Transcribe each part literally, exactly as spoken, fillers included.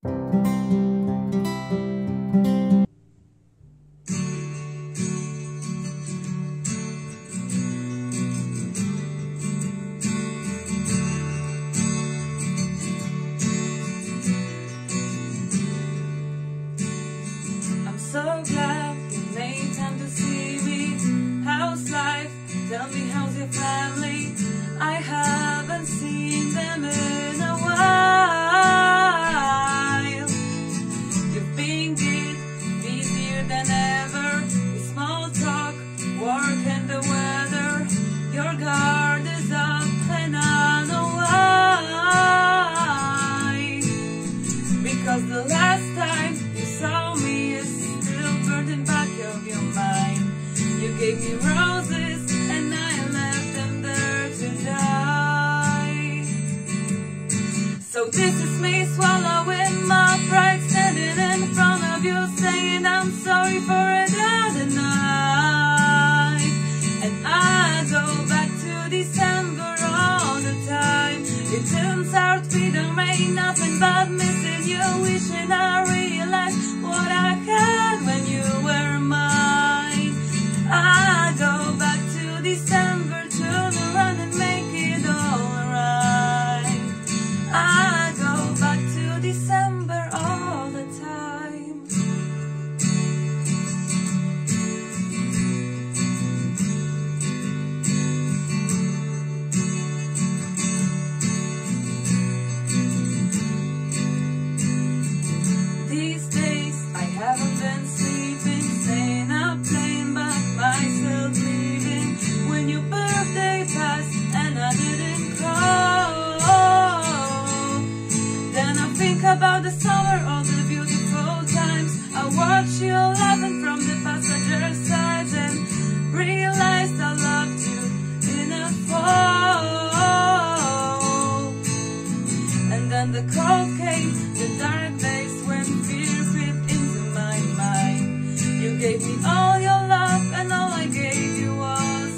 So glad you made time to see me. How's life? Tell me, how's your family? I haven't seen them in a while. You've been good, busier than ever. With small talk, work and the weather. Your guard is up and I know why. Because the last time you saw me is in back of your mind. You gave me roses and I left them there to die. So this is me swallowing my pride, standing in front of you saying I'm sorry for another night. And I go back to December all the time. It turns out we don't make nothing but missing you, wishing I realized what I had when you were mine. I go back to December, turn around and make it all right. I go back to December all the time. These days I haven't been sleeping, staying up playing by myself, leaving when your birthday passed and I didn't call. Then I think about the summer, all the beautiful times. I watch you laughing from the passenger side and realized I loved you in a fall. And then the cold came, the dark days when fear crept into my mind. You gave me all your love and all I gave you was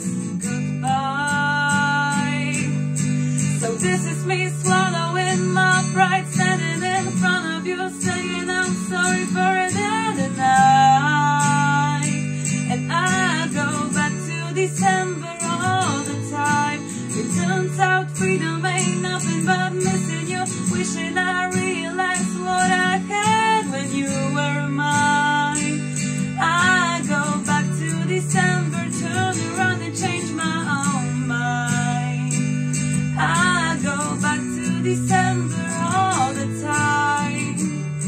goodbye. So this is me swallowing my pride, standing in front of you saying I'm sorry for another night. And I go back to December all the time. It turns out freedom ain't nothing but missing you, wishing I realized what I had when you were mine. I go back to December, turn around and change my own mind. I go back to December all the time.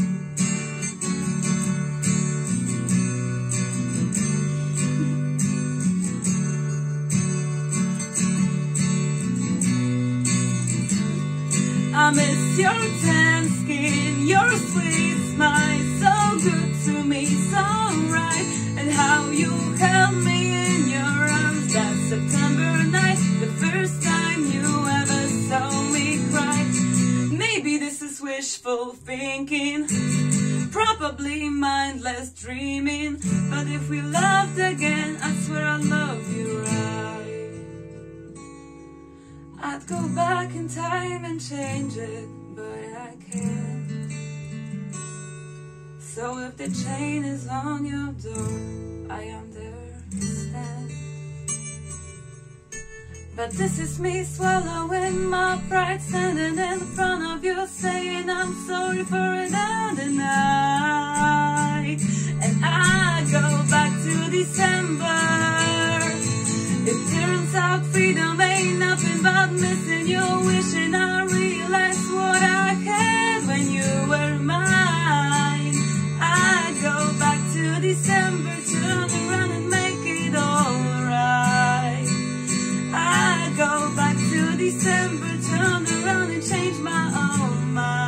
I miss your tan skin, your sweet smile, so good to me, so right. And how you held me in your arms that September night, the first time you ever saw me cry. Maybe this is wishful thinking, probably mindless dreaming. But if we loved again, I swear I'd love you right. I'd go back in time and change it, but I can't. So if the chain is on your door, I understand. But this is me swallowing my pride, standing in front of you saying I'm sorry for another night. And I go back to December. It turns out freedom ain't nothing but missing you, wishing I realized what I had when you were mine. I go back to December, turn around and make it all right. I go back to December, turn around and change my own mind.